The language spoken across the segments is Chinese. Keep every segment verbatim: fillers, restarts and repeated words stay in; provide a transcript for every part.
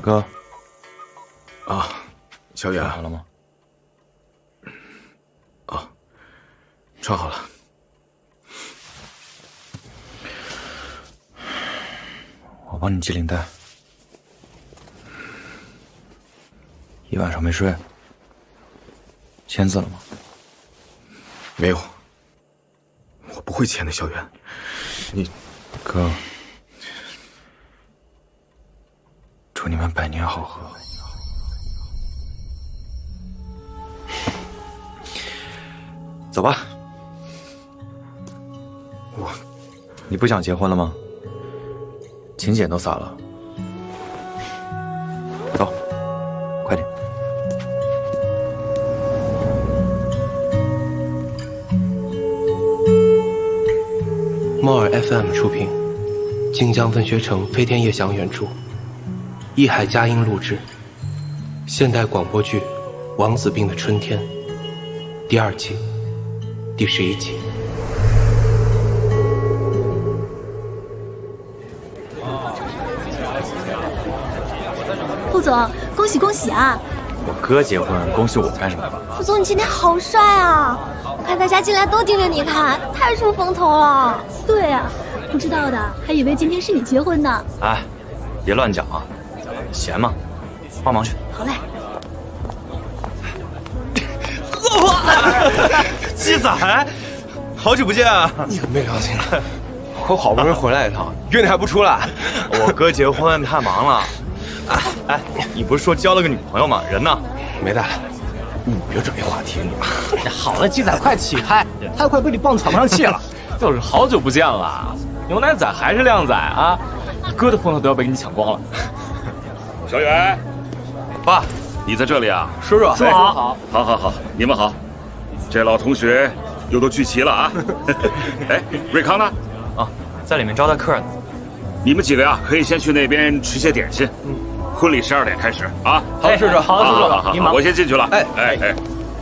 哥。 啊，小远穿好了吗？ 啊，穿好了。 我帮你系领带。一晚上没睡。签字了吗？ 没有。我不会签的，小远。你， 哥，祝你们百年好合。 走吧， 我， 你不想结婚了吗？请柬都撒了，走，快点。 莫尔 F M 出品，晋江文学城飞天夜翔原著，艺海佳音录制，现代广播剧《王子病的春天》第二季。 第十一集。 副总，恭喜恭喜啊！ 我哥结婚，恭喜我干什么？ 副总，你今天好帅啊！我看大家进来都盯着你看，太出风头了。对啊，不知道的还以为今天是你结婚呢。 哎，别乱讲啊！闲吗？帮忙去。 好嘞。 鸡仔，好久不见啊！ 你可没良心了！我好不容易回来一趟，约你还不出来？ 我哥结婚太忙了。哎哎，你不是说交了个女朋友吗？人呢？ 没带来。你别转移话题。 好了，鸡仔，快起开！他快被你棒喘不上气了。 就是好久不见了，牛奶仔还是靓仔啊！你哥的风头都要被你抢光了。 小远， 爸， 你在这里啊？ 叔叔，叔好，好， 好，好，好，你们好。 这老同学又都聚齐了啊！哎，瑞康呢？ 啊，在里面招待客人呢。 你们几个呀，可以先去那边吃些点心。嗯，婚礼十二点开始啊。 好，叔叔，好，叔叔，您忙。 我先进去了。哎哎哎。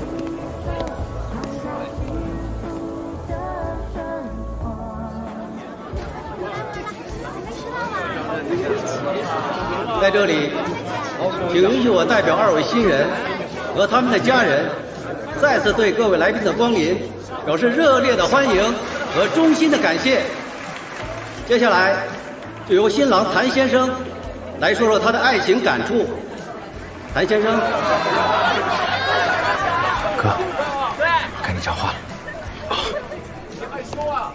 在这里，请允许我代表二位新人和他们的家人。 再次对各位来宾的光临表示热烈的欢迎和衷心的感谢。接下来，就由新郎谭先生来说说他的爱情感触。谭先生， 哥，该你讲话了。 快说啊！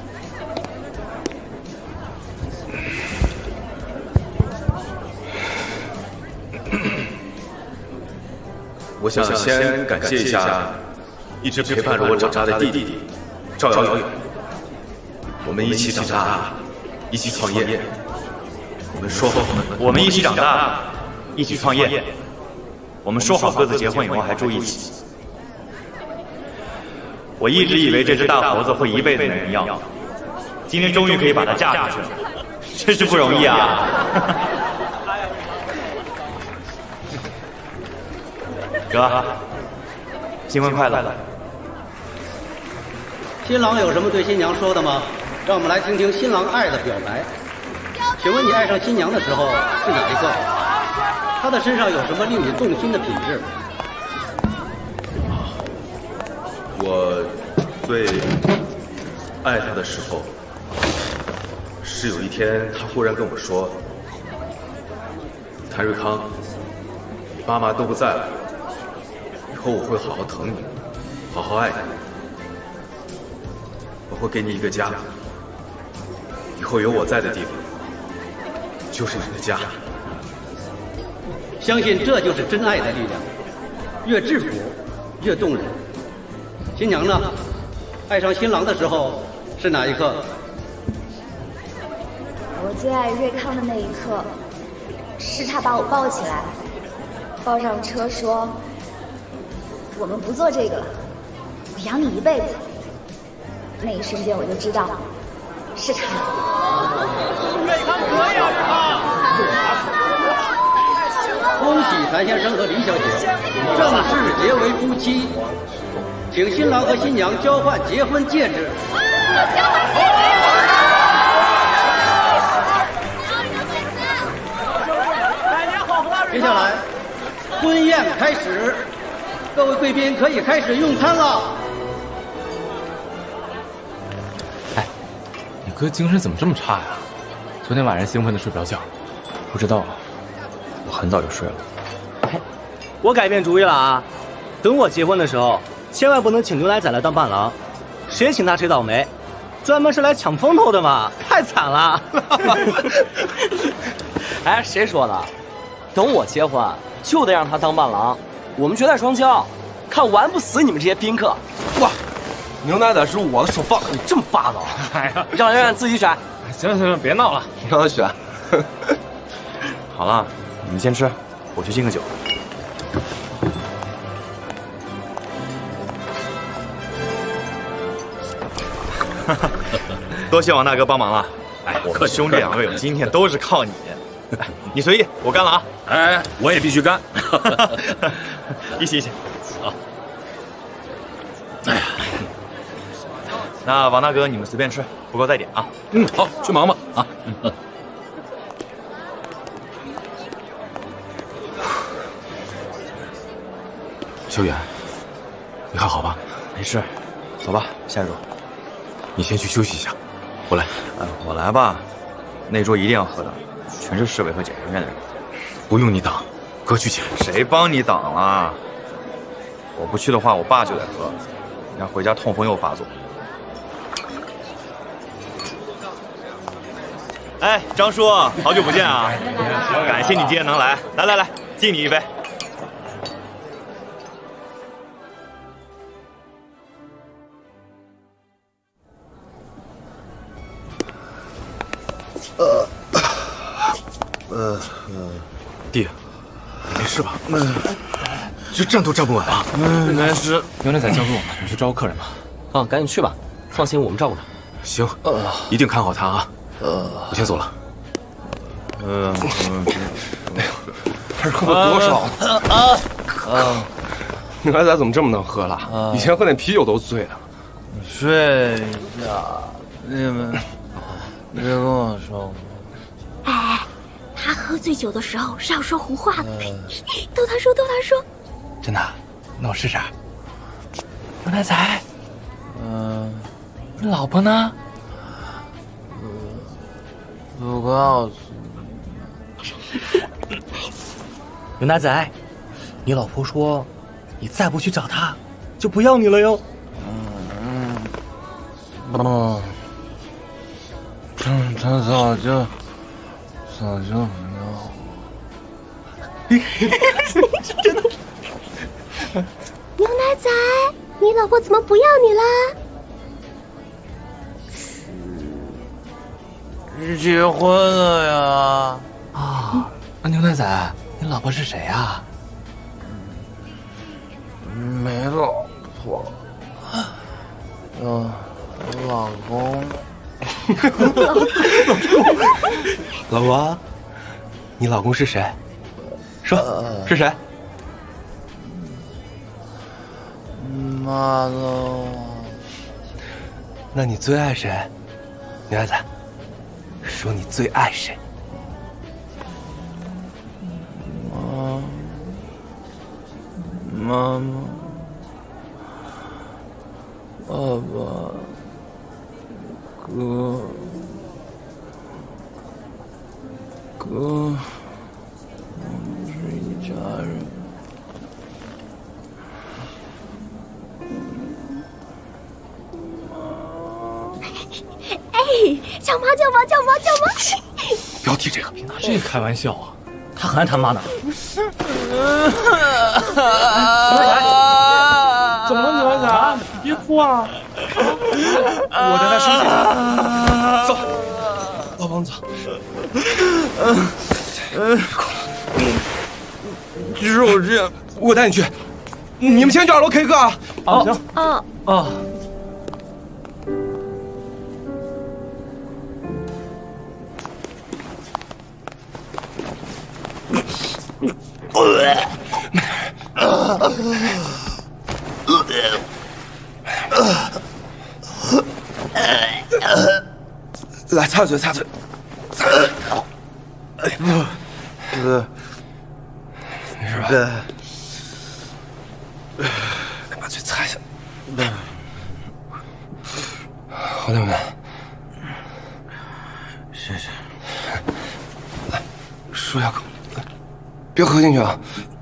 我想先感谢一下一直陪伴着我长大的弟弟赵遥遥。我们一起长大，一起创业。我们说好， 我们一起长大，一起创业。我们说好各自结婚以后还住一起。我一直以为这只大猴子会一辈子没人要，今天终于可以把它嫁出去了，真是不容易啊！哥，新婚快乐！ 新郎有什么对新娘说的吗？让我们来听听新郎爱的表白。请问你爱上新娘的时候是哪一个？她的身上有什么令你动心的品质？ 我最爱她的时候，是有一天她忽然跟我说：“谭瑞康，你爸妈都不在了。” 以后我会好好疼你，好好爱你。我会给你一个家，以后有我在的地方，就是你的家。 相信这就是真爱的力量，越质朴，越动人。新娘呢？爱上新郎的时候是哪一刻？ 我最爱瑞康的那一刻，是他把我抱起来，抱上车说。 我们不做这个了，我养你一辈子。那一瞬间我就知道，是他。 瑞康可以啊， 恭喜谭先生和林小姐正式结为夫妻，请新郎和新娘交换结婚戒指。交换戒指。百年好合。 婚宴开始，各位贵宾可以开始用餐了。 哎，你哥精神怎么这么差呀？昨天晚上兴奋的睡不着觉。不知道，我很早就睡了。 我改变主意了啊！等我结婚的时候，千万不能请牛奶仔来当伴郎，谁请他谁倒霉。专门是来抢风头的嘛，太惨了。 哎，谁说的？等我结婚就得让他当伴郎，我们绝代双骄，看玩不死你们这些宾客。 哇，牛奶仔是我的首放， 你这么霸道！ 哎呀， 让让让自己选。 行了行了，别闹了， 让他选。 好了，你们先吃，我去敬个酒。多谢王大哥帮忙了。哎，我们兄弟两位今天都是靠你。哎，你随意，我干了啊！ 哎，我也必须干。 一起一起。好。哎呀，那王大哥你们随便吃，不够再点啊。 嗯，好，去忙吧啊。嗯。 小远，你还好吧？ 没事，走吧，下一桌。 你先去休息一下，我来。 哎，我来吧。那桌一定要喝的，全是市委和检察院的人。 不用你挡，哥去请。 谁帮你挡了？我不去的话，我爸就得喝，然后回家痛风又发作。哎，张叔，好久不见啊！感谢你今天能来，来来来，敬你一杯。 呃，呃，弟，你没事吧？嗯，这站都站不稳啊。 嗯，没事。牛奶仔交给我们，你去招呼客人吧。 啊，赶紧去吧，放心，我们照顾他。 行，一定看好他啊。呃，我先走了。 嗯， 这喝了多少啊？啊！牛奶仔怎么这么能喝了？以前喝点啤酒都醉了。 睡一下，你们。别跟我说。 哎，他喝醉酒的时候是要说胡话的。逗他说，逗他说。 真的？那我试试。牛奶仔， 嗯， 你老婆呢？ 不告诉你。牛奶仔，你老婆说，你再不去找她，就不要你了哟。 嗯嗯。嗯。他他早就早就不要我。 真的。牛奶仔，你老婆怎么不要你了？ 是结婚了呀。 啊，那牛奶仔，你老婆是谁啊？ 没老婆，有老公。 老婆，你老公是谁？说，呃、是谁？ 妈的！ 那你最爱谁？女孩子，说你最爱谁？ 妈，妈妈，爸爸。哥，哥，我们是一家人。 哎，叫妈叫妈叫妈叫妈！ 不要提这个，别拿这个开玩笑啊！ 他还他妈呢？ 不是。 怎么了，女孩子啊？别哭啊！我带他休息。走， 老王走。 嗯嗯，就这样， 我带你去。你们先去二楼 K 歌啊。 哦，行。 哦哦。 来，擦嘴，擦嘴。 哥， 没事吧？ 好点没？ 谢谢。 来，漱下口，别喝进去啊！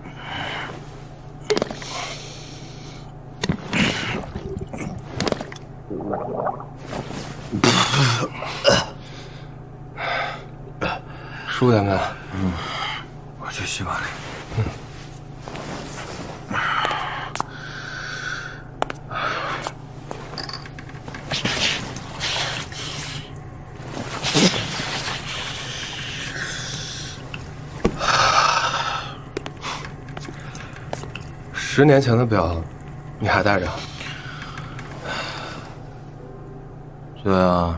舒服点没？ 嗯，我去洗把脸。嗯。 十年前的表，你还带着？ 对啊，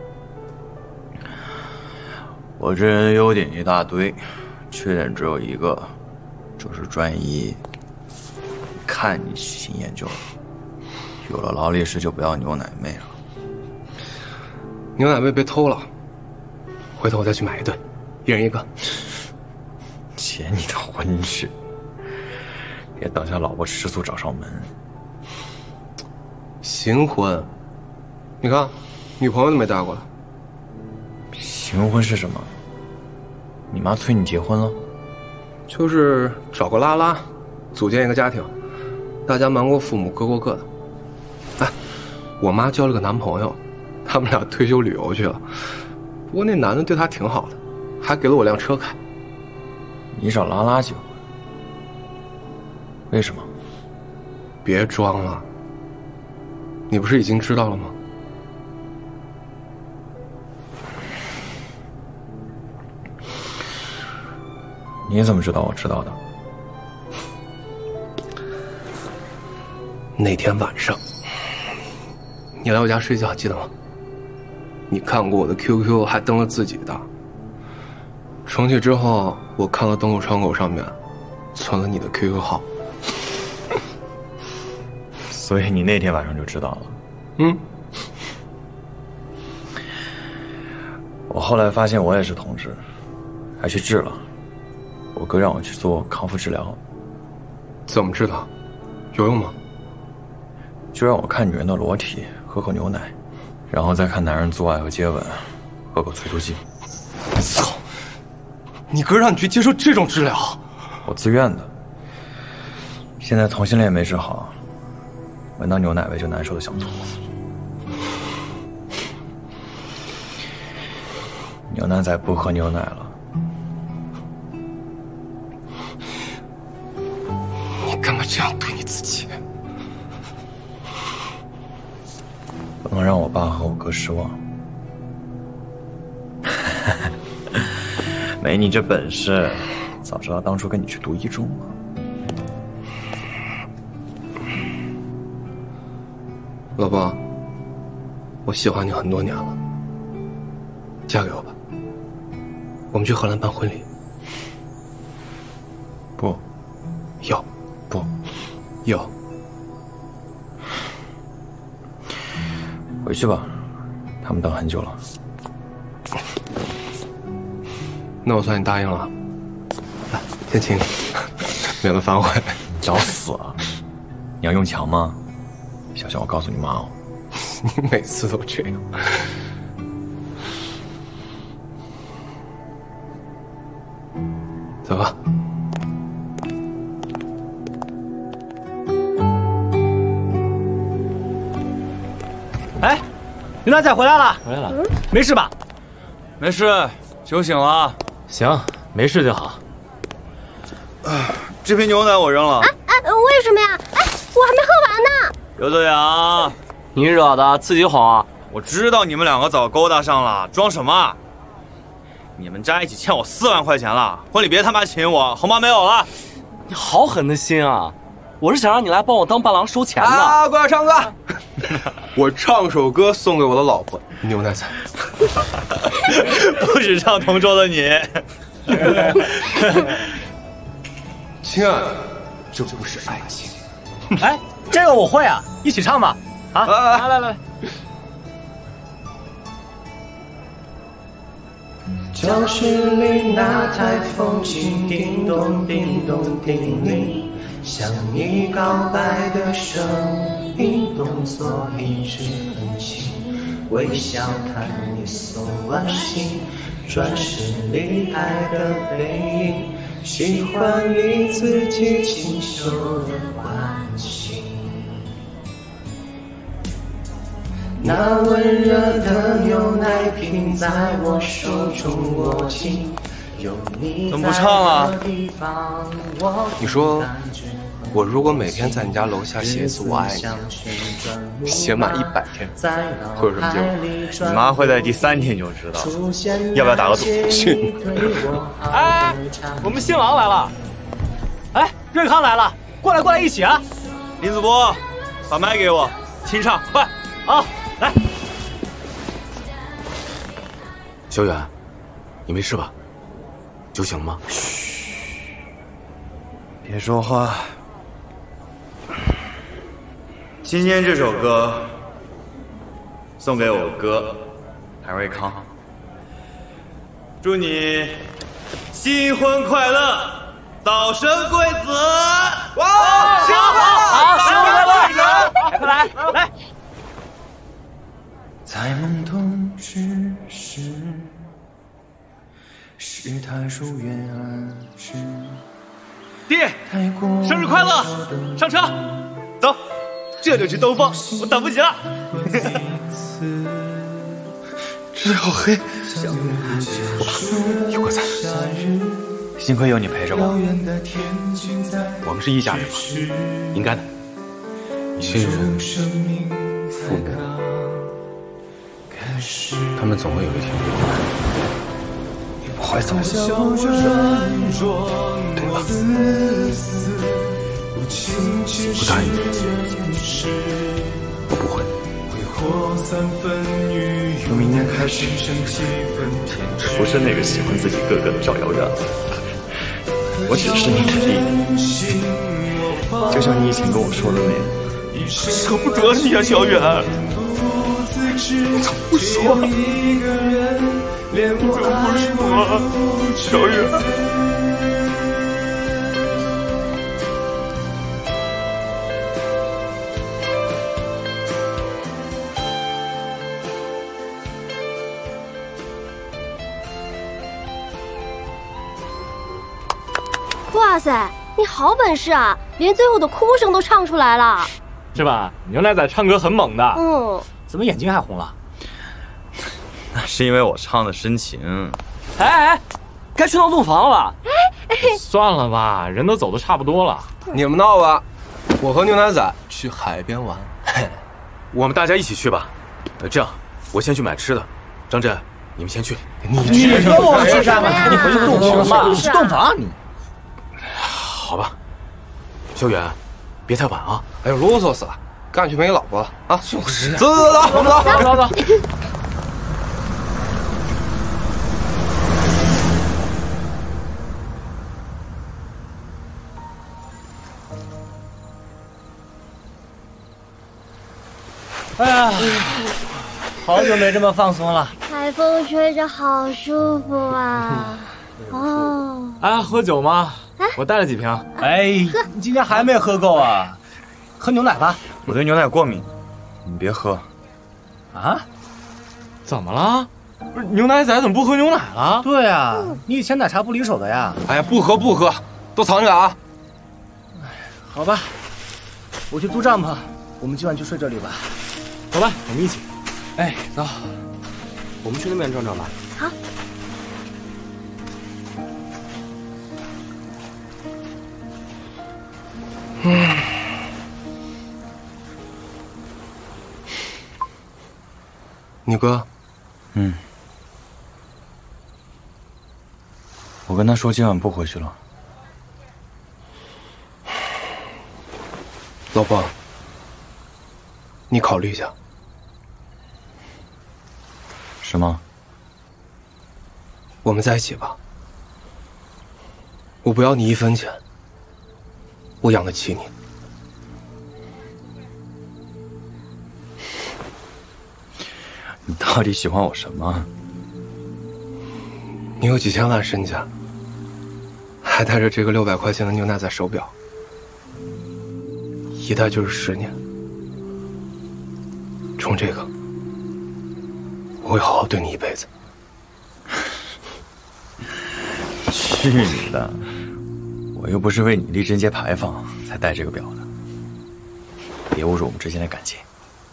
我这人优点一大堆，缺点只有一个，就是专一。看你喜新厌旧了，有了劳力士就不要牛奶妹了。 牛奶妹被偷了，回头我再去买一对，一人一个。 结你的婚事，别等下老婆吃醋找上门。 行婚，你看，女朋友都没带过来。 行婚是什么？你妈催你结婚了？ 就是找个拉拉，组建一个家庭，大家瞒过父母，各过各的。哎，我妈交了个男朋友，他们俩退休旅游去了。不过那男的对她挺好的，还给了我辆车开。 你找拉拉结婚？为什么？ 别装了，你不是已经知道了吗？ 你怎么知道我知道的？ 那天晚上，你来我家睡觉，记得吗？你看过我的 Q Q， 还登了自己的。重启之后，我看了登录窗口上面存了你的 Q Q 号。 所以你那天晚上就知道了。 嗯。 我后来发现我也是同志，还去治了。我哥让我去做康复治疗。 怎么治的？有用吗？ 就让我看女人的裸体，喝口牛奶，然后再看男人做爱和接吻，喝口催吐剂。 操！你哥让你去接受这种治疗？ 我自愿的。现在同性恋没治好，闻到牛奶味就难受的想吐。牛奶仔不喝牛奶了。 你干嘛这样对你自己？ 不能让我爸和我哥失望。没你这本事，早知道当初跟你去读一中了。 老婆，我喜欢你很多年了，嫁给我吧。我们去荷兰办婚礼。 不， 要， 不， 要。 回去吧，他们等很久了。 那我算你答应了。来，先请你，免得反悔。 找死啊！你要用强吗？小心我告诉你妈哦。 你每次都这样。走吧。 哎，牛奶仔回来了， 回来了， 没事吧？ 没事，酒醒了。 行，没事就好。 这瓶牛奶我扔了。 哎哎，为什么呀？哎，我还没喝完呢。 刘德阳， 你惹的，自己哄。 我知道你们两个早勾搭上了，装什么？你们在一起欠我四万块钱了，婚礼别他妈请我，红包没有了。 你好狠的心啊！我是想让你来帮我当伴郎收钱的。 啊，过来唱歌。我唱首歌送给我的老婆牛奶仔。 不许唱同桌的你。 亲爱的，这不是爱情。 哎，这个我会啊，一起唱吧。啊，来来来。 教室里那台风琴叮咚叮咚叮铃，像你告白的声影动作一直很轻，微笑看你送完信，转身离开的背影，喜欢你自己清秀的关心。那温热的牛奶瓶在我手中握紧，有你怎么不唱了？ 在的地方我你说，我如果每天在你家楼下写一次我爱你，写满一百天，会有什么结果？ 你妈会在第三天就知道。要不要打个赌？ 去！ 哎，我们新郎来了！哎，瑞康来了，过来过来一起啊！ 林子波，把麦给我，清唱，快！ 好，来。 小远，你没事吧？酒醒了吗？ 嘘，别说话。今天这首歌送给我哥韩瑞康，祝你新婚快乐，早生贵子！ 哇，新婚快乐！好，新婚快乐！来，快来，来！ 在懵懂之时，是他如愿而至。 爹，生日快乐！上车，走，这就去兜风，我等不及了。 这好黑， 有个伞， 幸亏有你陪着我。 我们是一家人嘛，应该的。亲人、父母，他们总会有一天离开。 我会走， 对吧？不答应你，我不会。 从明天开始，不是那个喜欢自己哥哥的赵遥远了，我只是你的弟弟，就像你以前跟我说的那样， 舍不得你啊，小远。 你怎么不说？ 你怎么不说，小远？ 哇塞，你好本事啊，连最后的哭声都唱出来了， 是吧？牛奶仔唱歌很猛的。 嗯， 怎么眼睛还红了？ 那是因为我唱的深情。 哎哎，该去闹洞房了吧？ 哎哎， 算了吧，人都走的差不多了。 你们闹吧，我和牛奶仔去海边玩。 我们大家一起去吧。呃，这样，我先去买吃的。张震，你们先去。 你去跟我去干嘛？你回去洞房吧，你去洞房你。 好吧，小远，别太晚啊！ 哎呦，啰嗦死了，干去没老婆了啊！ 就是， 走走走，我们走， 走走。哎呀，好久没这么放松了。 海风吹着好舒服啊！哦， 啊，喝酒吗？我带了几瓶。 哎，你今天还没喝够啊？喝牛奶吧。 我对牛奶过敏，你别喝。 啊？怎么了？不是牛奶仔怎么不喝牛奶了？ 对啊，你以前奶茶不离手的呀。 哎呀，不喝不喝，都藏着啊。 好吧，我去租帐篷，我们今晚就睡这里吧。 走吧，我们一起。 哎，走， 我们去那边转转吧。 好。 嗯，你哥， 嗯，我跟他说今晚不回去了。 老婆，你考虑一下。 是吗？ 我们在一起吧，我不要你一分钱。我养得起你。 你到底喜欢我什么？ 你有几千万身家，还带着这个六百块钱的牛奶仔手表，一戴就是十年。 冲这个，我会好好对你一辈子。 去你的！我又不是为你立贞节牌坊才戴这个表的，别侮辱我们之间的感情。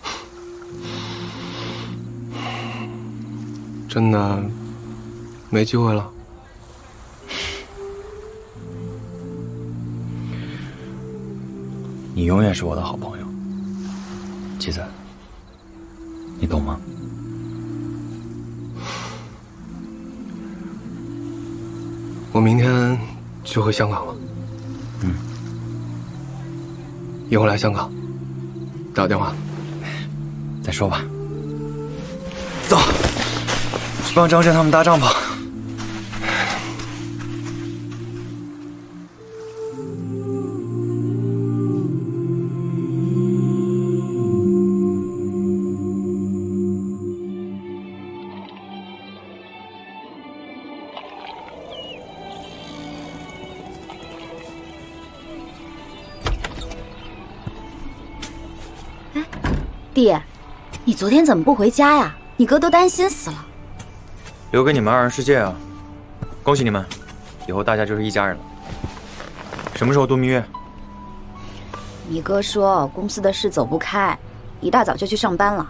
真的没机会了？ 你永远是我的好朋友，妻子，你懂吗？ 我明天就回香港了。 嗯， 以后来香港打个电话。 再说吧。走，去帮张震他们搭帐篷。 弟，你昨天怎么不回家呀？你哥都担心死了。 留给你们二人世界啊！恭喜你们，以后大家就是一家人了。什么时候度蜜月？ 你哥说公司的事走不开，一大早就去上班了。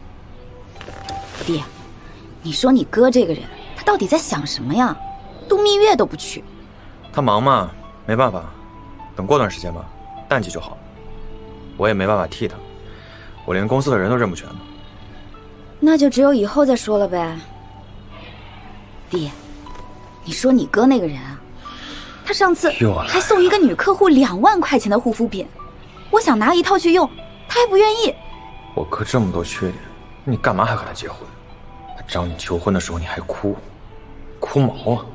弟，你说你哥这个人，他到底在想什么呀？度蜜月都不去。 他忙嘛，没办法，等过段时间吧，淡季就好了。我也没办法替他。我连公司的人都认不全呢。 那就只有以后再说了呗。弟，你说你哥那个人啊，他上次还送一个女客户两万块钱的护肤品，我想拿一套去用，他还不愿意。 我哥这么多缺点，你干嘛还和他结婚？他找你求婚的时候你还哭，哭毛啊！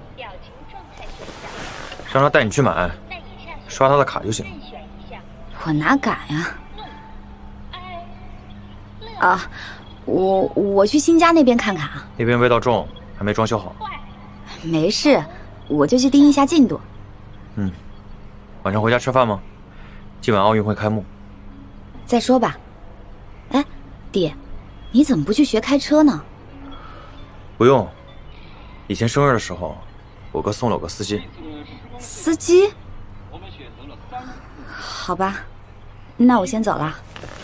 让他带你去买，刷他的卡就行。 我哪敢呀！啊，我我去新家那边看看啊。 那边味道重，还没装修好。 没事，我就去盯一下进度。 嗯，晚上回家吃饭吗？今晚奥运会开幕。 再说吧。哎，弟，你怎么不去学开车呢？ 不用，以前生日的时候，我哥送了我个司机。 司机？好吧，那我先走了。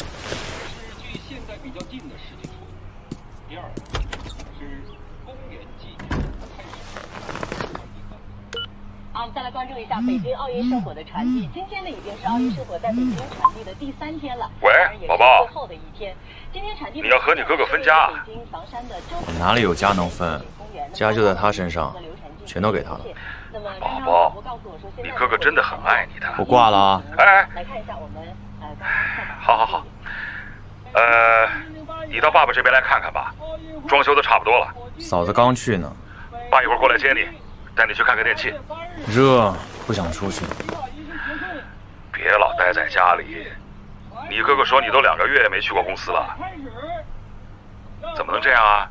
好，我们再来关注一下北京奥运圣火的传递。今天呢，已经是奥运圣火在北京传递的第三天了。 喂，宝宝。 最后的一天，今天传递。 你要和你哥哥分家。 我哪里有家能分？家就在他身上，全都给他了。 宝宝，你哥哥真的很爱你的。 我挂了啊。 哎。 来看一下我们呃。 好好好。呃，你到爸爸这边来看看吧，装修的差不多了。 嫂子刚去呢。 爸一会儿过来接你。带你去看看电器， 热，不想出去。 别老待在家里。你哥哥说你都两个月没去过公司了，怎么能这样啊？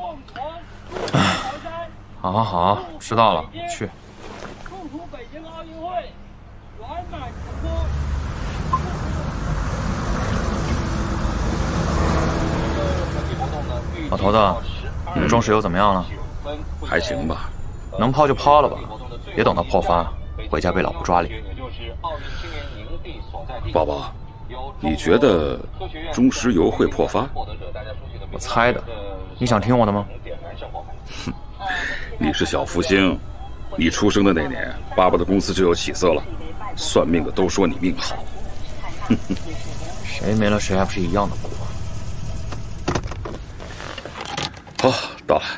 好好好，知道了，去。老头子，你的装石油怎么样了？ 还行吧。 能抛就抛了吧，别等到破发，回家被老婆抓脸。 宝宝，你觉得中石油会破发？ 我猜的，你想听我的吗？ 哼，你是小福星，你出生的那年，爸爸的公司就有起色了，算命的都说你命好。哼哼， 谁没了谁还不是一样的苦。好，到了。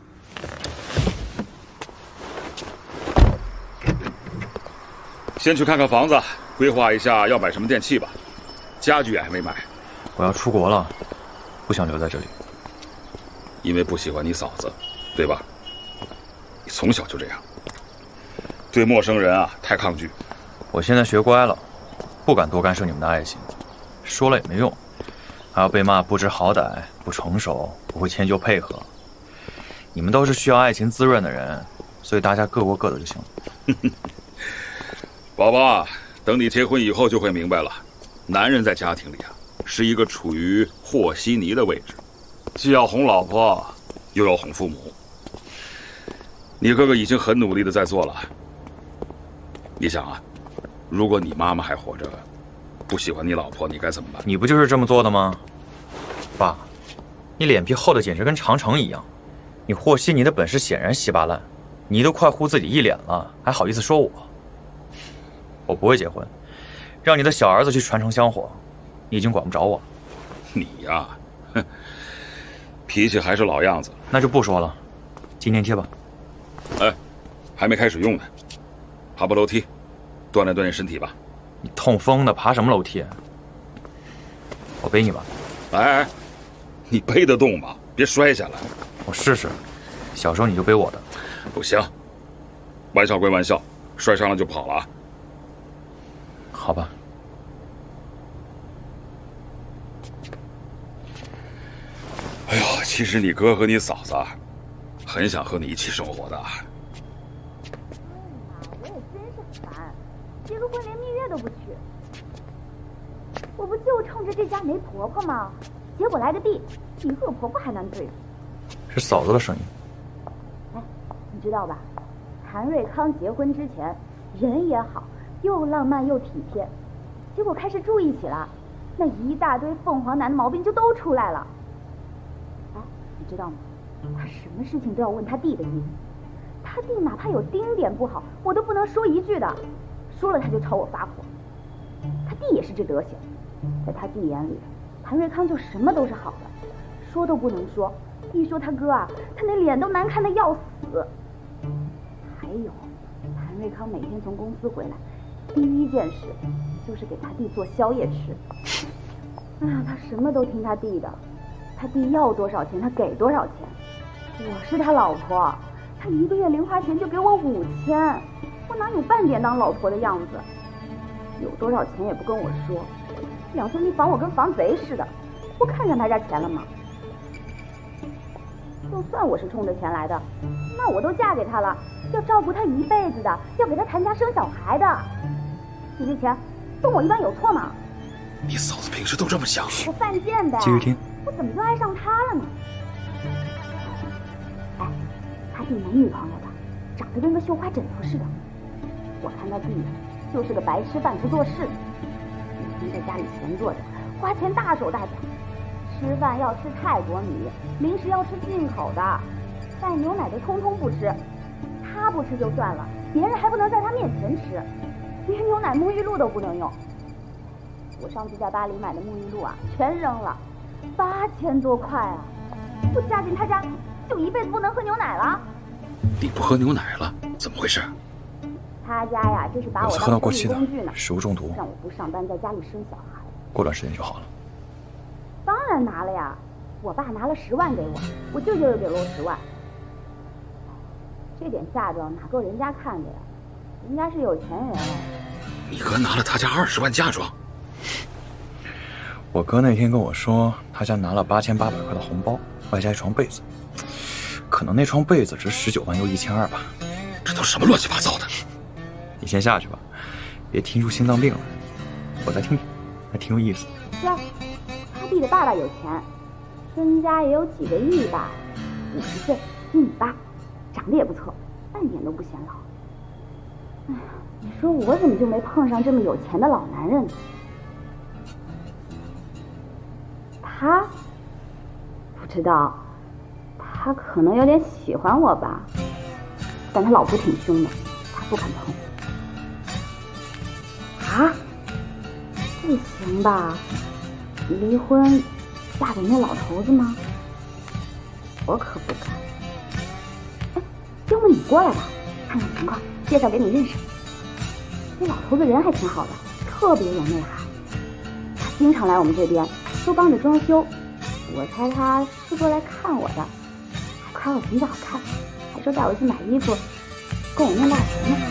先去看看房子，规划一下要买什么电器吧。家具也还没买。 我要出国了，不想留在这里。 因为不喜欢你嫂子，对吧？你从小就这样，对陌生人啊太抗拒。 我现在学乖了，不敢多干涉你们的爱情，说了也没用，还要被骂不知好歹、不成熟、不会迁就配合。你们都是需要爱情滋润的人，所以大家各过各的就行了。 宝宝，等你结婚以后就会明白了，男人在家庭里啊， 是一个处于和稀泥的位置，既要哄老婆，又要哄父母。你哥哥已经很努力的在做了。你想啊，如果你妈妈还活着，不喜欢你老婆，你该怎么办？ 你不就是这么做的吗？爸，你脸皮厚的简直跟长城一样，你和稀泥的本事显然稀巴烂，你都快糊自己一脸了，还好意思说我？我不会结婚，让你的小儿子去传承香火，你已经管不着我了。 你呀，哼，脾气还是老样子。 那就不说了，纪念贴吧。 哎，还没开始用呢，爬爬楼梯，锻炼锻炼身体吧。 你痛风的，爬什么楼梯？我背你吧。 哎，你背得动吗？别摔下来。 我试试。小时候你就背我的。 不行，玩笑归玩笑，摔伤了就跑了啊。 好吧。 哎呦，其实你哥和你嫂子很想和你一起生活的。 我也真是烦，结个婚连蜜月都不去。我不就冲着这家没婆婆吗？结果来个弟，比恶婆婆还难对付。 是嫂子的声音。 哎，你知道吧？韩瑞康结婚之前人也好，又浪漫又体贴，结果开始住一起了，那一大堆凤凰男的毛病就都出来了。哎，你知道吗？他什么事情都要问他弟的意思，他弟哪怕有丁点不好，我都不能说一句的，说了他就朝我发火。他弟也是这德行，在他弟眼里，韩瑞康就什么都是好的，说都不能说，一说他哥啊，他那脸都难看的要死。还有，韩瑞康每天从公司回来，第一件事就是给他弟做宵夜吃。哎呀，他什么都听他弟的，他弟要多少钱他给多少钱。我是他老婆，他一个月零花钱就给我五千，我哪有半点当老婆的样子？有多少钱也不跟我说，两兄弟防我跟防贼似的，不看上他家钱了吗？就算我是冲着钱来的，那我都嫁给他了，要照顾他一辈子的，要给他谈家生小孩的，你这钱分我一半有错吗？ 你嫂子平时都这么想？ 我犯贱呗。 继续听。 我怎么就爱上他了呢？哎，他弟没女朋友的，长得跟个绣花枕头似的。我看他弟就是个白吃饭不做事的，每天在家里闲坐着，花钱大手大脚，吃饭要吃泰国米，零食要吃进口的，带牛奶的通通不吃。他不吃就算了，别人还不能在他面前吃，连牛奶沐浴露都不能用。我上次在巴黎买的沐浴露啊，全扔了，八千多块啊！我嫁进他家，就一辈子不能喝牛奶了。 你不喝牛奶了？怎么回事？ 他家呀，这是把我当生意工具呢， 食物中毒， 让我不上班，在家里生小孩。 过段时间就好了。 当然拿了呀，我爸拿了十万给我，我舅舅又给了我十万。这点嫁妆哪够人家看的呀？人家是有钱人。 你哥拿了他家二十万嫁妆？ 我哥那天跟我说，他家拿了八千八百块的红包，外加一床被子，可能那床被子值十九万又一千二吧。 这都什么乱七八糟的？ 你先下去吧，别听出心脏病了。我再听听，还挺有意思。 是啊，他弟的爸爸有钱，身家也有几个亿吧，五十岁，一米八，长得也不错，半点都不显老。哎呀，你说我怎么就没碰上这么有钱的老男人呢？他不知道，他可能有点喜欢我吧，但他老婆挺凶的，他不敢碰。啊？不行吧？离婚，嫁给那老头子吗？我可不敢。哎，要么你过来吧，看看情况，介绍给你认识。那老头子人还挺好的，特别有内涵。他经常来我们这边，都帮着装修。我猜他是过来看我的，还夸我裙子好看，还说带我去买衣服，供我念大学呢。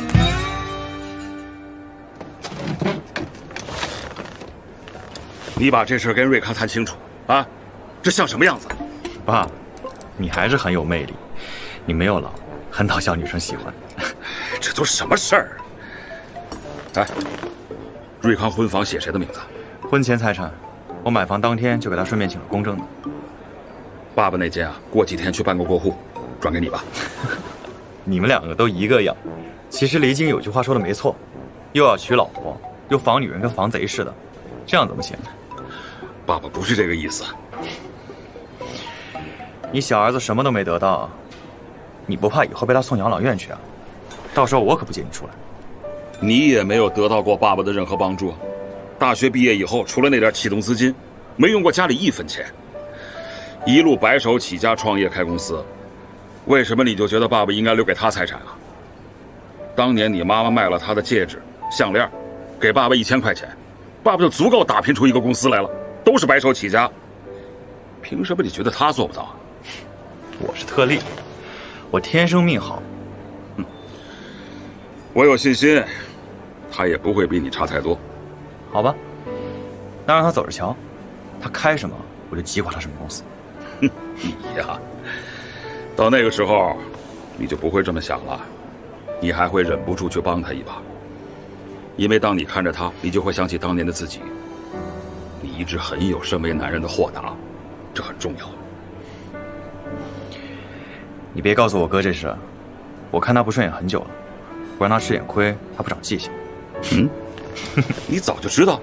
你把这事跟瑞康谈清楚啊！这像什么样子？ 爸，你还是很有魅力，你没有老，很讨小女生喜欢。 这都什么事儿？哎，瑞康婚房写谁的名字？ 婚前财产， 我买房当天就给他顺便请了公证的。 爸爸那间啊，过几天去办个过户，转给你吧。 你们两个都一个样。其实离经有句话说的没错，又要娶老婆，又防女人跟防贼似的，这样怎么行呢？ 爸爸不是这个意思。 你小儿子什么都没得到，你不怕以后被他送养老院去啊？到时候我可不接你出来。 你也没有得到过爸爸的任何帮助，大学毕业以后，除了那点启动资金，没用过家里一分钱，一路白手起家创业开公司。为什么你就觉得爸爸应该留给他财产啊？当年你妈妈卖了她的戒指、项链，给爸爸一千块钱，爸爸就足够打拼出一个公司来了，都是白手起家。凭什么你觉得他做不到啊？ 我是特例，我天生命好。 嗯，我有信心，他也不会比你差太多。 好吧，那让他走着瞧，他开什么我就击垮他什么公司。 哼，你呀，到那个时候，你就不会这么想了。你还会忍不住去帮他一把，因为当你看着他，你就会想起当年的自己。你一直很有身为男人的豁达，这很重要。 你别告诉我哥这事，我看他不顺眼很久了，不让他吃点亏，他不长记性。 嗯，你早就知道。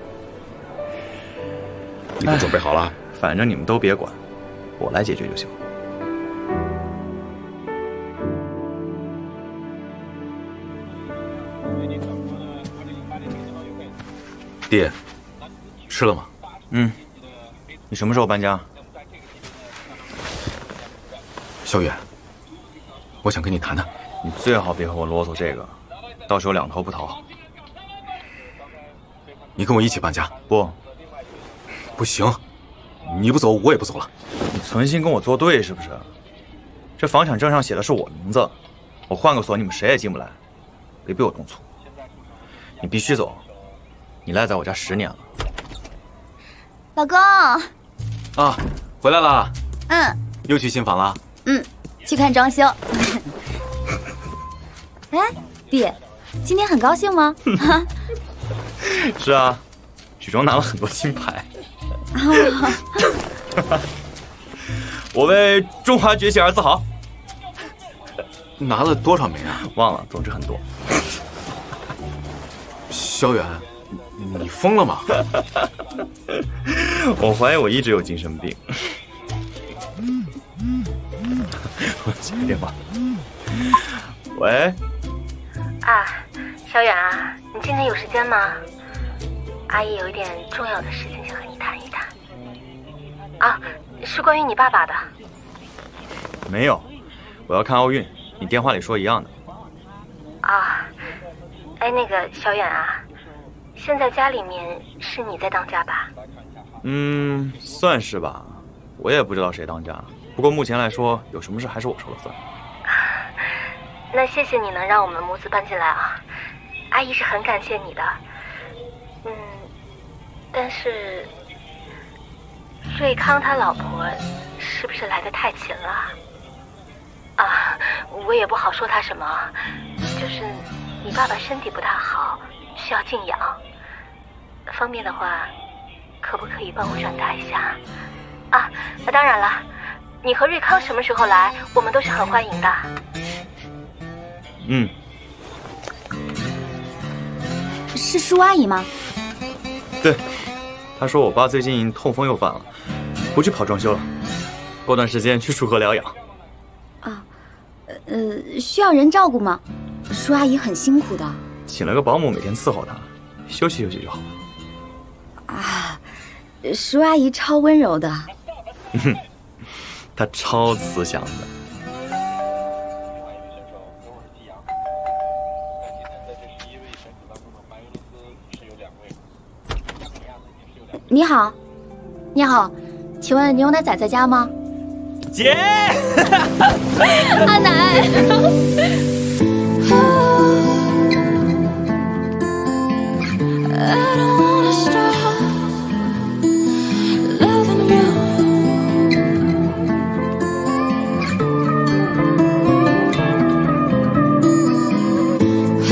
你们准备好了？ 反正你们都别管，我来解决就行。 爹，吃了吗？ 嗯。你什么时候搬家？ 小远，我想跟你谈谈。 你最好别和我啰嗦这个，到时候两头不讨好。 你跟我一起搬家？ 不， 不行，你不走我也不走了。 你存心跟我作对是不是？这房产证上写的是我名字，我换个锁你们谁也进不来，别逼我动粗。你必须走。你赖在我家十年了， 老公。 啊，回来了。 嗯。 又去新房了？ 嗯，去看装修。哎，弟，今天很高兴吗？ 是啊，举重拿了很多金牌。我为中华崛起而自豪。 拿了多少枚啊？ 忘了，总之很多。 小远。你疯了吗？ 我怀疑我一直有精神病。我接个电话。喂。 啊，小远啊，你今天有时间吗？阿姨有一点重要的事情想和你谈一谈。啊，是关于你爸爸的。 没有，我要看奥运。你电话里说一样的。 啊，哎，那个小远啊。现在家里面是你在当家吧？ 嗯，算是吧。我也不知道谁当家，不过目前来说，有什么事还是我说了算。 那谢谢你能让我们母子搬进来啊，阿姨是很感谢你的。嗯，但是瑞康他老婆是不是来得太勤了？啊，我也不好说他什么，就是你爸爸身体不大好，需要静养。方便的话，可不可以帮我转达一下？啊，那当然了，你和瑞康什么时候来，我们都是很欢迎的。 嗯。 是舒阿姨吗？ 对，她说我爸最近痛风又犯了，不去跑装修了，过段时间去束河疗养。 啊，呃，需要人照顾吗？舒阿姨很辛苦的。 请了个保姆每天伺候她，休息休息就好了。 啊，舒阿姨超温柔的。 哼，她超慈祥的。 你好，你好，请问牛奶仔在家吗？ 姐， 阿奶。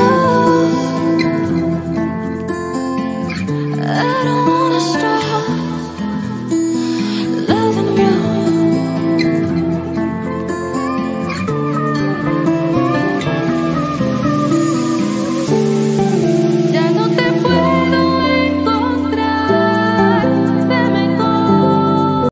I don't wanna stop